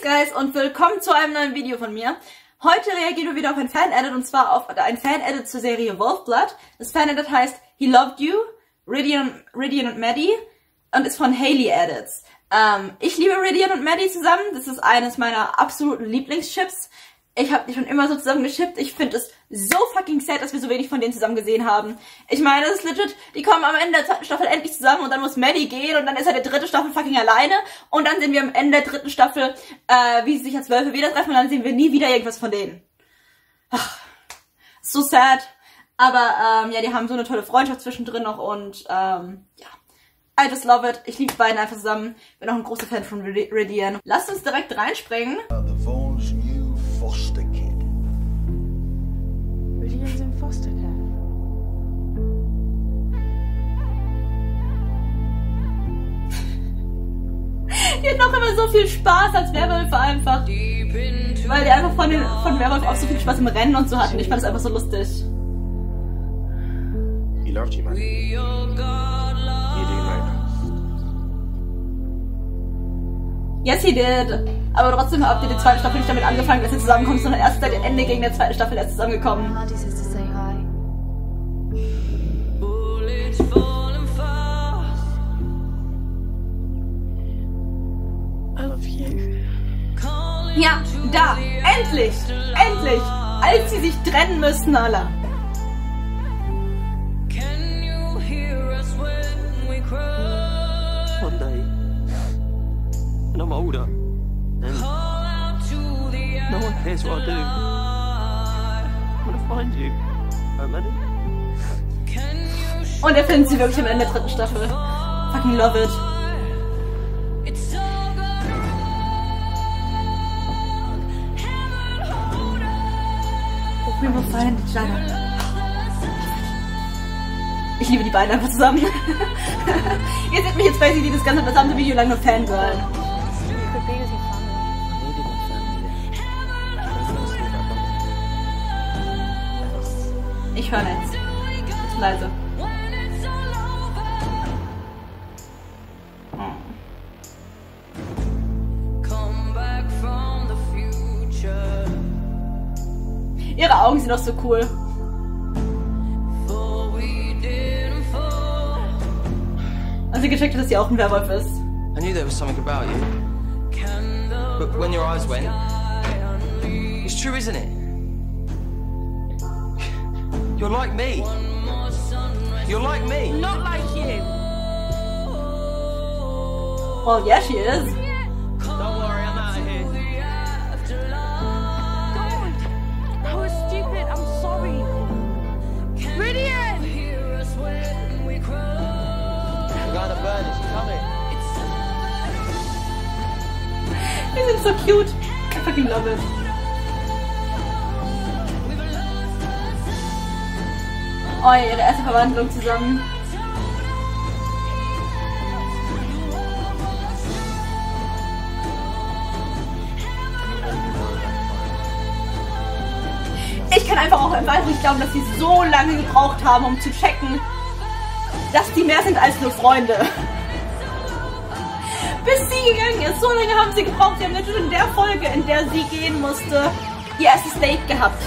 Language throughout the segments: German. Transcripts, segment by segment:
Peace Guys und willkommen zu einem neuen Video von mir. Heute reagieren wir wieder auf ein Fan-Edit und zwar auf ein Fan-Edit zur Serie Wolfblood. Das Fan-Edit heißt He Loved You, Rydian und Maddie und ist von Hayley Edits. Ich liebe Rydian und Maddie zusammen. Das ist eines meiner absoluten Lieblingschips. Ich habe die schon immer so zusammen geschippt. Ich finde es so fucking sad, dass wir so wenig von denen zusammen gesehen haben. Ich meine, das ist legit, die kommen am Ende der zweiten Staffel endlich zusammen und dann muss Maddie gehen und dann ist er der dritte Staffel fucking alleine und dann sehen wir am Ende der dritten Staffel, wie sie sich als Wölfe wieder treffen und dann sehen wir nie wieder irgendwas von denen. Ach, so sad. Aber ja, die haben so eine tolle Freundschaft zwischendrin noch und ja. I just love it. Ich liebe die beiden einfach zusammen. Bin auch ein großer Fan von Rydian. Lasst uns direkt reinspringen. Foster kid. Rydian's in foster care. Die hat noch immer so viel Spaß als Werwölfe einfach. Weil die einfach von Werwolf auch so viel Spaß im Rennen und so hatten. Ich fand es einfach so lustig. He loved you, man. You do know that. Yes, he did. Aber trotzdem habt ihr die zweite Staffel nicht damit angefangen, dass ihr zusammenkommt, sondern erst seit dem Ende gegen der zweiten Staffel erst zusammengekommen. Hardy says to say hi. I love you. Ja, da! Endlich! Endlich! Als sie sich trennen müssen, alle. One day, and I'm older, and no one cares what I do. I'm gonna find you, oh Maddie. Und er findet sie wirklich am Ende der dritten Staffel. Fucking love it. We will find each other. Ich liebe die beiden einfach zusammen. Ihr seht mich jetzt basically das ganze gesamte Video lang nur Fangirl. You could be with your family. Ich höre nichts. Ist leise. Ihre Augen sind auch so cool. Als sie gecheckt hat, dass sie auch ein Werwolf ist. I knew there was something about you, but when your eyes went, it's true, isn't it? You're like me. You're like me. Not like you. Well, yeah, she is. Don't worry, I'm out of here. God, I was stupid. I'm sorry. Rydian! We're gonna burn it. She's coming. Die sind so cute. I fucking love it. Oh ja, ihre erste Verwandlung zusammen. Ich kann einfach auch einfach nicht glauben, dass sie so lange gebraucht haben, um zu checken, dass die mehr sind als nur Freunde. Bis sie gegangen ist. So lange haben sie gebraucht. Sie haben natürlich in der Folge, in der sie gehen musste, ihr erstes Date gehabt.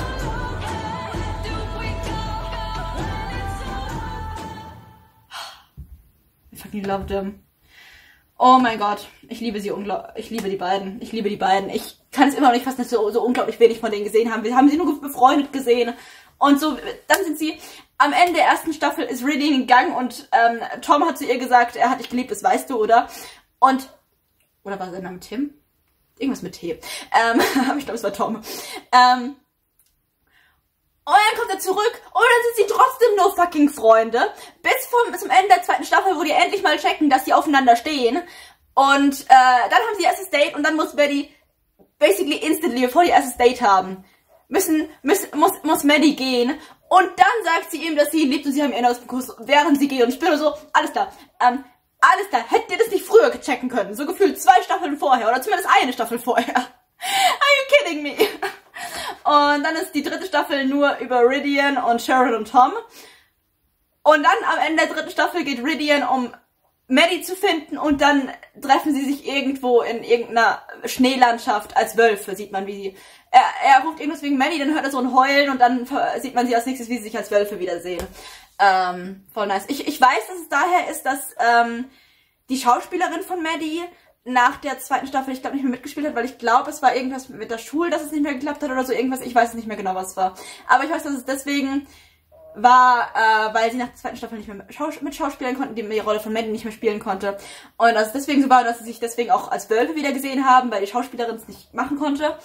I fucking love them. Oh mein Gott. Ich liebe sie unglaublich. Ich liebe die beiden. Ich liebe die beiden. Ich kann es immer noch nicht fassen, dass wir so unglaublich wenig von denen gesehen haben. Wir haben sie nur befreundet gesehen. Und so, dann sind sie, am Ende der ersten Staffel ist Rydian gegangen und Tom hat zu ihr gesagt, er hat dich geliebt, das weißt du, oder? Und, oder war sein Name Tim? Irgendwas mit T. Ich glaube, es war Tom. Und dann kommt er zurück und dann sind sie trotzdem nur fucking Freunde. Bis zum Ende der zweiten Staffel, wo die endlich mal checken, dass die aufeinander stehen. Und dann haben sie ihr erstes Date und dann muss Maddie basically instantly, bevor die erstes Date haben, muss Maddie gehen. Und dann sagt sie ihm, dass sie ihn liebt und sie haben ihren ersten Kuss, während sie geht. Und ich bin nur so, alles klar. Alles klar, hättet ihr das nicht früher checken können? So gefühlt 2 Staffeln vorher oder zumindest eine Staffel vorher. Are you kidding me? Und dann ist die dritte Staffel nur über Rydian und Sharon und Tom. Und dann am Ende der dritten Staffel geht Rydian um Maddie zu finden und dann treffen sie sich irgendwo in irgendeiner Schneelandschaft als Wölfe, sieht man, wie sie... Er ruft irgendwas wegen Maddie, dann hört er so ein Heulen und dann sieht man sie als nächstes, wie sie sich als Wölfe wiedersehen. Voll nice. Ich weiß, dass es daher ist, dass die Schauspielerin von Maddie nach der zweiten Staffel, ich glaube, nicht mehr mitgespielt hat, weil ich glaube, es war irgendwas mit der Schule, dass es nicht mehr geklappt hat oder so, irgendwas, ich weiß nicht mehr genau, was es war. Aber ich weiß, dass es deswegen war, weil sie nach der zweiten Staffel nicht mehr mitschauspielen konnten, die Rolle von Maddie nicht mehr spielen konnte. Und dass es deswegen so war, dass sie sich deswegen auch als Wölfe wieder gesehen haben, weil die Schauspielerin es nicht machen konnte.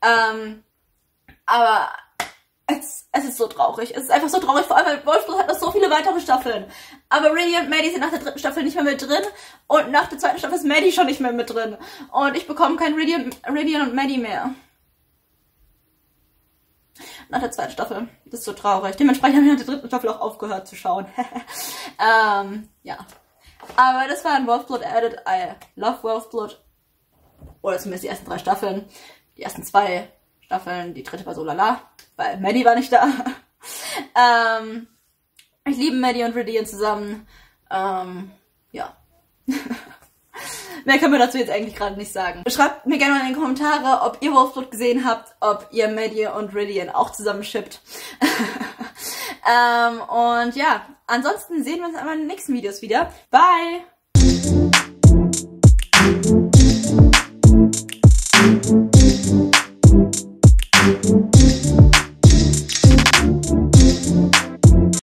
Aber es ist so traurig. Es ist einfach so traurig, vor allem, weil Wolfsburg hat noch so viele weitere Staffeln. Aber Riddy und Maddie sind nach der dritten Staffel nicht mehr mit drin und nach der zweiten Staffel ist Maddie schon nicht mehr mit drin. Und ich bekomme kein Riddy und Maddie mehr. Nach der zweiten Staffel. Das ist so traurig. Dementsprechend habe ich nach der dritten Staffel auch aufgehört zu schauen. Ja. Aber das war ein Wolfblood Edit. I love Wolfblood. Oder zumindest die ersten 3 Staffeln. Die ersten 2 Staffeln. Die dritte war so lala. Weil Maddie war nicht da. Ich liebe Maddie und Riddy zusammen. Ja. Mehr kann man dazu jetzt eigentlich gerade nicht sagen. Schreibt mir gerne mal in die Kommentare, ob ihr Wolfblood gesehen habt, ob ihr Maddie und Riddy auch zusammen shippt. Und ja, ansonsten sehen wir uns in meinen nächsten Videos wieder. Bye!